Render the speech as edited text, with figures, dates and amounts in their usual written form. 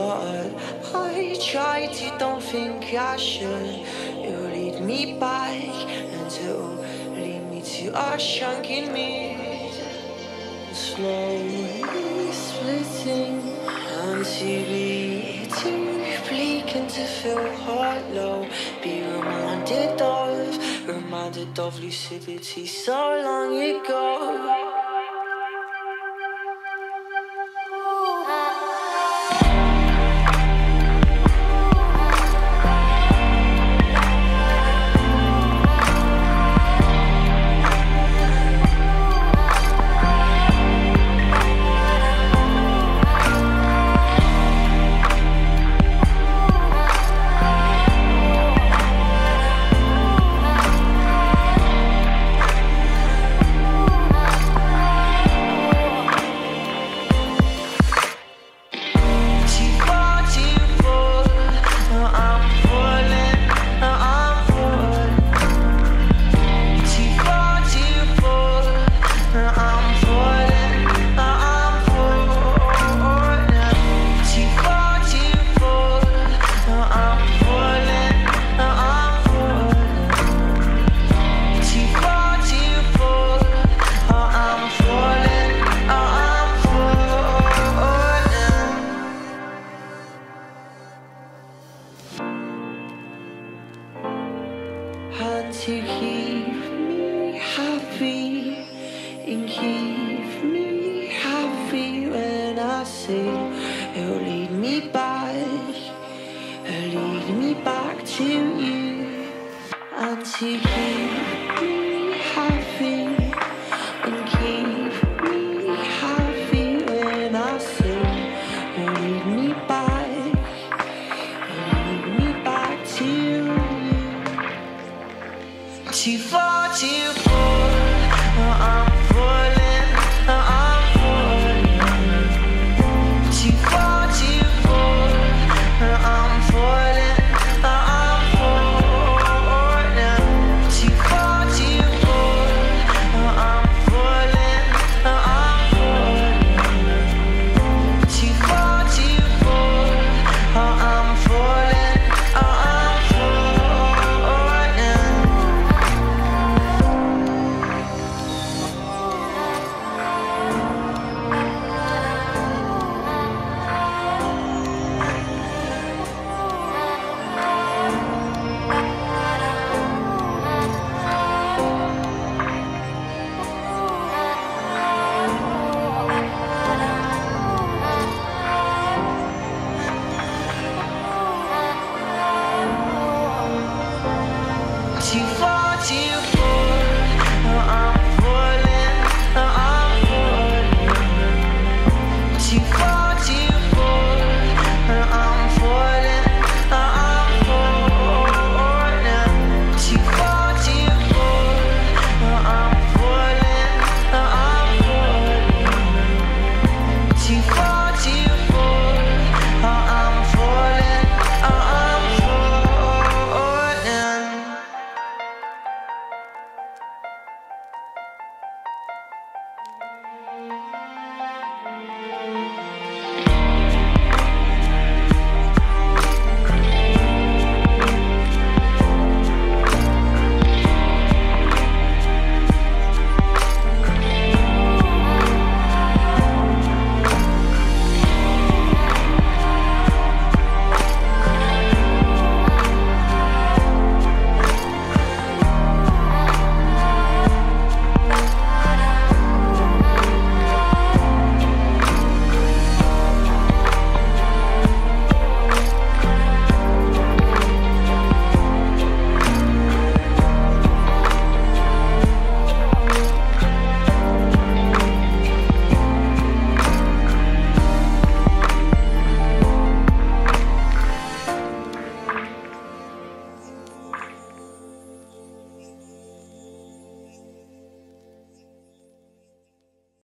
but I try to, don't think I should. It'll lead me back, and it'll lead me to our shrunken mid, slowly splitting until we too bleak and to feel hollow. Be reminded of lucidity so long ago. And to keep me happy and keep me happy when I sing, it'll lead me back to you. And to keep